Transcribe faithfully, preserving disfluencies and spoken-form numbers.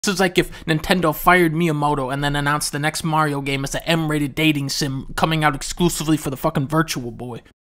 This is like if Nintendo fired Miyamoto and then announced the next Mario game as an M-rated dating sim coming out exclusively for the fucking Virtual Boy.